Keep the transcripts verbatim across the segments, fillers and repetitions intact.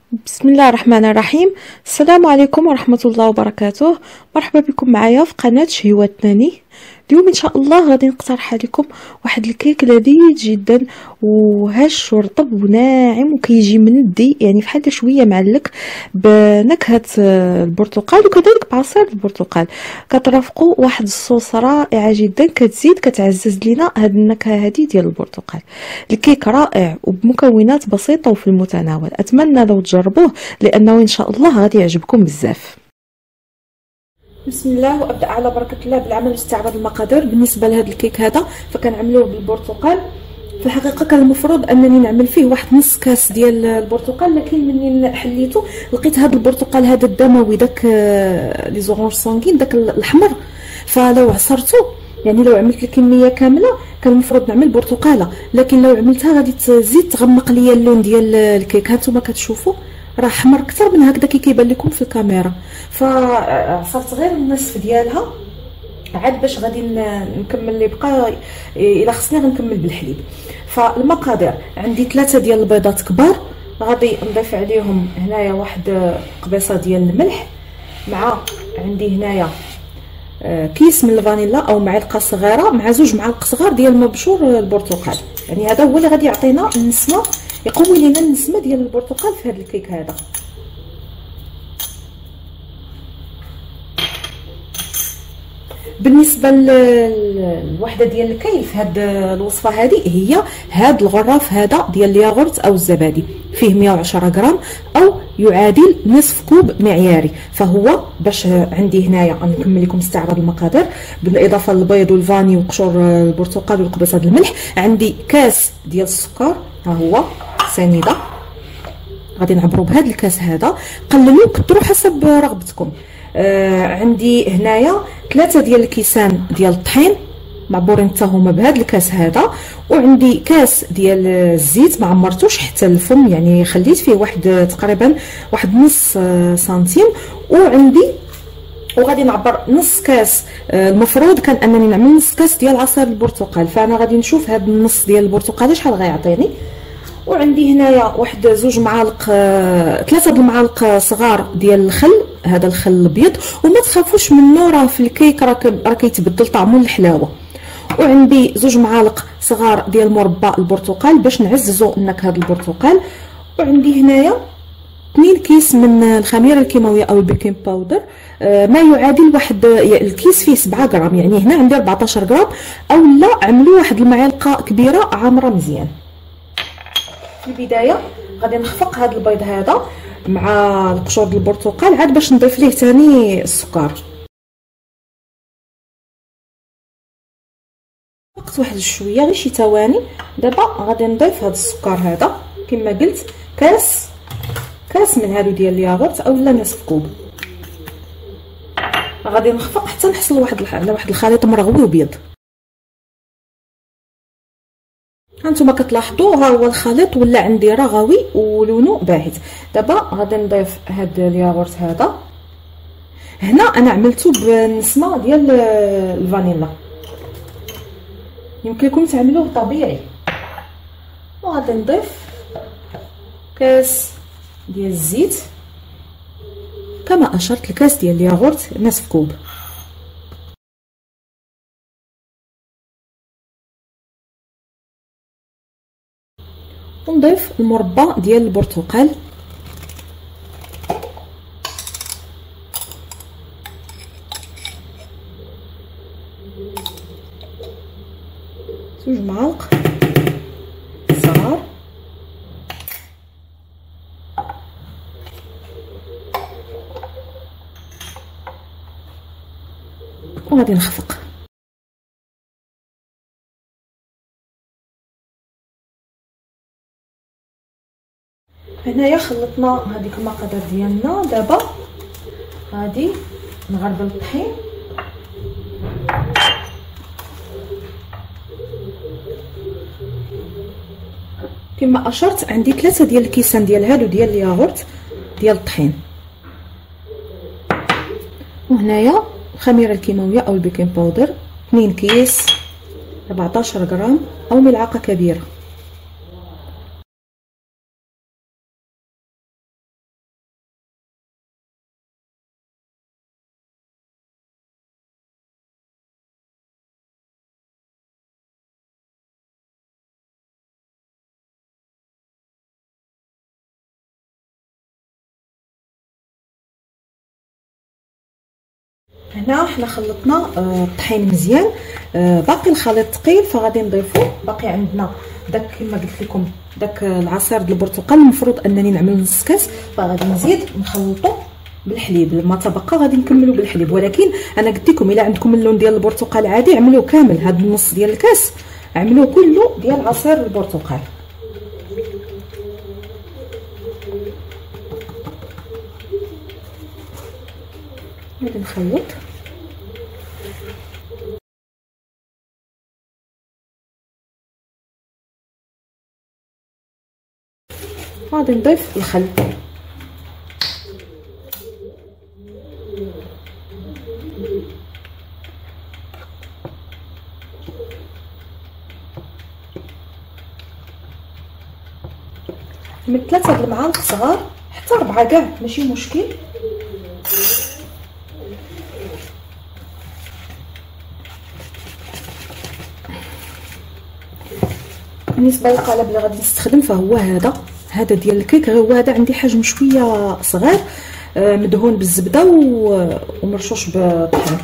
بسم الله الرحمن الرحيم. السلام عليكم ورحمة الله وبركاته. مرحبا بكم معايا في قناة شهوتناني. اليوم ان شاء الله غادي نقترح عليكم واحد الكيك لذيذ جدا وهش ورطب وناعم وكيجي مندي، يعني فحال شويه معلك بنكهه البرتقال وكذلك بعصير البرتقال. كترافقوا واحد الصوص رائعه جدا كتزيد كتعزز لينا هاد النكهه هادي ديال البرتقال. الكيك رائع وبمكونات بسيطه وفي المتناول، اتمنى لو تجربوه لانه ان شاء الله غادي يعجبكم بزاف. بسم الله، وابدا على بركه الله بالعمل واستعراض المقادير. بالنسبه لهذا الكيك هذا فكنعملوه بالبرتقال. في الحقيقه كان المفروض انني نعمل فيه واحد نص كاس ديال البرتقال، لكن مني حليته لقيت هذا البرتقال هذا الدموي داك لي زورونج سانغين داك الاحمر، فلو عصرته يعني لو عملت الكميه كامله كان المفروض نعمل برتقاله، لكن لو عملتها غادي تزيد تغمق ليا اللون ديال الكيك. هانتوما كتشوفوا راه حمر اكثر من هكذا كي كيبان لكم في الكاميرا، فعصرت غير النصف ديالها عاد باش غادي نكمل اللي بقى. الا خصني غنكمل بالحليب. فالمقادير عندي ثلاثه ديال البيضات كبار، غادي نضيف عليهم هنايا واحد قبيصه ديال الملح، مع عندي هنايا كيس من الفانيلا او معلقه صغيره مع زوج معالق صغار ديال مبشور البرتقال. يعني هذا هو اللي غادي يعطينا النسمه، يقوي لنا النسمه ديال البرتقال في هذا الكيك هذا. بالنسبه للوحده ديال الكيل في هذه الوصفه هذه هي هذا الغراف هذا ديال الياغورت او الزبادي، فيه مية وعشرة غرام او يعادل نصف كوب معياري. فهو باش عندي هنايا غنكمل لكم استعراض المقادير بالاضافه للبيض والفاني وقشور البرتقال والقبيصه ديال الملح. عندي كاس ديال السكر، ها هو سنيده، غادي نعبروا بهذا الكاس هذا. قللوا كثروا حسب رغبتكم. آه عندي هنايا ثلاثه ديال الكيسان ديال الطحين معبورين حتى هما بهذا الكاس هذا، وعندي كاس ديال الزيت ما عمرتوش حتى الفم، يعني خليت فيه واحد تقريبا واحد نص سنتيم. وعندي وغادي نعبر نص كاس، المفروض كان انني نعمل نص كاس ديال عصير البرتقال، فانا غادي نشوف هذا النص ديال البرتقال شحال غيعطيني. وعندي هنايا واحد زوج معالق ثلاثه د المعالق صغار ديال الخل، هذا الخل الابيض، وما تخافوش منه راه في الكيك راه راه كيتبدل طعمه للحلاوه. وعندي زوج معالق صغار ديال مربى البرتقال باش نعززوا نكهه البرتقال. وعندي هنايا اثنين كيس من الخميره الكيماويه او البيكين باودر، ما يعادل واحد الكيس فيه سبعة غرام، يعني هنا عندي أربعطاش غرام، او لا عملوا واحد المعلقه كبيره عامره مزيان. في البدايه غادي نخفق هذا البيض هذا مع القشور ديال البرتقال عاد باش نضيف ليه ثاني السكر. وقت واحد شويه غير شي ثواني. دابا غادي نضيف هذا السكر هذا كما قلت كاس كاس من هادو ديال الياغورت او لا نصف كوب. غادي نخفق حتى نحصل واحد على واحد الخليط مرغوي وبيض. هانتوما كتلاحظوا ها هو الخليط ولا عندي رغوي ولونه باهت. دابا غادي نضيف هاد الياغورت هذا. هنا انا عملته بالنسمه ديال الفانيلا، يمكن لكم تعملوه طبيعي. وغادي نضيف كاس ديال الزيت كما اشرت، الكاس ديال الياغورت نصف كوب. ونضيف المربى ديال البرتقال، زوج معالق صغار، وغادي نخفق. هنايا خلطنا هذيك المقادير ديالنا. دابا غادي نغربل الطحين كما اشرت. عندي ثلاثه ديال الكيسان ديال هادو ديال الياغورت ديال الطحين، وهنايا الخميره الكيماويه او البيكين باودر اثنين كيس أربعطاش غرام او ملعقه كبيره. هنا حنا خلطنا الطحين مزيان، باقي الخليط ثقيل فغادي نضيفو. باقي عندنا داك كما قلت لكم داك العصير ديال البرتقال، المفروض انني نعمل نص كاس، فغادي نزيد نخلطو بالحليب. ما تبقى غادي نكملو بالحليب، ولكن انا قلت لكم الا عندكم اللون ديال البرتقال عادي عملوه كامل، هذا النص ديال الكاس عملوه كله ديال عصير البرتقال. غادي نخلط غادي نضيف الخل. من ثلاثة المعالق صغار حتى ربعة كاع ماشي مشكل. بالنسبه للقالب اللي غادي نستخدم فهو هذا هذا ديال الكيك، غير هو هذا عندي حجم شويه صغير، مدهون بالزبده ومرشوش بالطحين.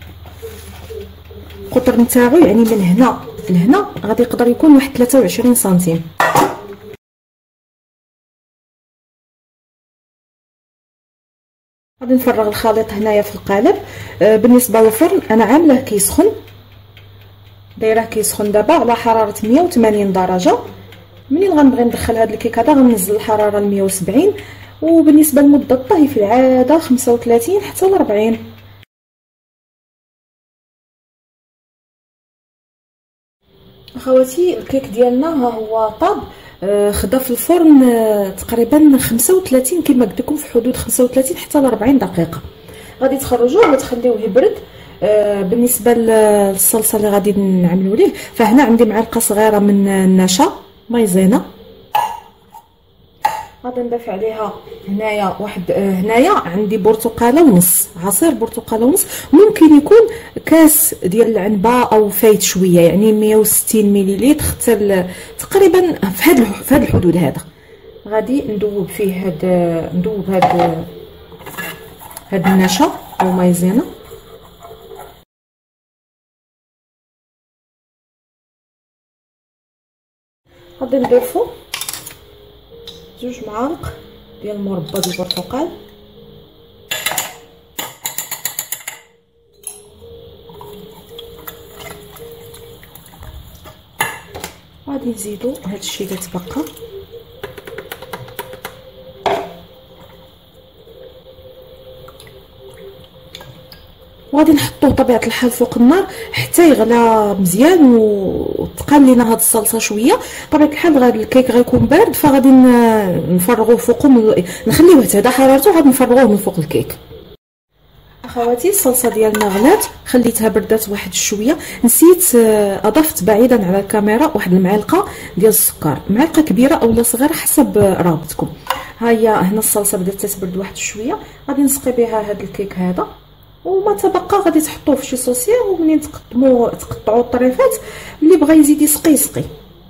القطر نتاعو يعني من هنا لهنا غادي يقدر يكون واحد ثلاثة وعشرين سنتيم. غادي نفرغ الخليط هنايا في القالب. بالنسبه للفرن انا عامله كيسخن، دايره كيسخن دابا على حراره مية وثمانين درجه. منين غنبغي ندخل هذا الكيك هذا غننزل الحراره ل مية وسبعين، وبالنسبه لمده الطهي في العاده خمسة وثلاثين حتى ل أربعين. اخواتي الكيك ديالنا ها هو طاب، خدا في الفرن تقريبا خمسة وثلاثين كما قلت لكم، في حدود خمسة وثلاثين حتى ل أربعين دقيقه. غادي تخرجوه وتخليوه يبرد. آه بالنسبه للصلصه اللي غادي نعملوا ليه، فهنا عندي معلقه صغيره من النشا مايزينا، غادي نضيف عليها هنايا واحد آه هنايا عندي برتقاله ونص، عصير برتقاله ونص، ممكن يكون كاس ديال العنبه او فايت شويه، يعني مية وستين مليلتر حتى تقريبا في هذا في هذا الحدود. هذا غادي ندوب فيه هاد ندوب هاد هاد النشا او مايزينا. غادي نضيفو جوج معالق ديال المربى ديال البرتقال، غادي نزيدو هادشي اللي تبقى، وغادي نحطوه بطبيعه الحال فوق النار حتى يغلى مزيان وتقال لينا هاد الصلصه شويه. بطبيعه الحال غادي الكيك غيكون بارد، فغادي نفرغوه فوقه، نخليوه يتهدى حرارته وعاد نفرغوه من فوق الكيك. اخواتي الصلصه ديالنا غلات، خليتها بردات واحد شويه. نسيت اضفت بعيدا على الكاميرا واحد المعلقه ديال السكر، معلقه كبيره اولا صغيره حسب رغبتكم. ها هي هنا الصلصه بدات تتبرد واحد شويه، غادي نسقي بها هذا الكيك هذا، وما تبقى غادي تحطوه في شي صوصيه، ومنين تقطموا تقطعوا الطريفات اللي بغى يزيد يسقي يسقي.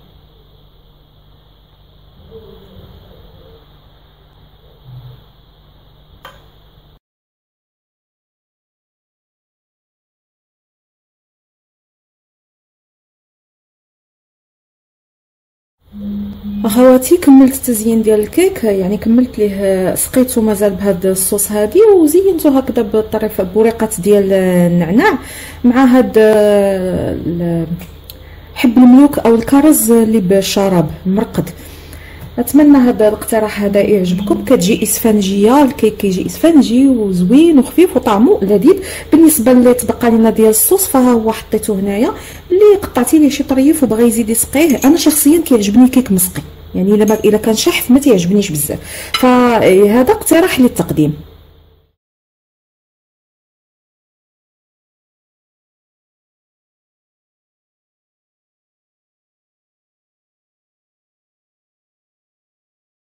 اخواتي كملت التزيين ديال الكيك، يعني كملت ليه سقيته مازال بهذا الصوص هادي، وزينته هكذا بالطريفه بوريقات ديال النعناع مع هاد حب الملوك او الكرز اللي بالشراب المرقد. اتمنى هذا الاقتراح هذا يعجبكم. كتجي اسفنجيه الكيك، كيجي اسفنجي وزوين وخفيف وطعمه لذيذ. بالنسبه اللي تبقى لنا ديال الصوص فها هو حطيته هنايا، اللي قطعتي ليه شي طريف وبغى يزيد يسقيه. انا شخصيا كيعجبني كيك مسقي، يعني الا الا كان شحف ما تيعجبنيش بزاف، فهذا اقتراح للتقديم.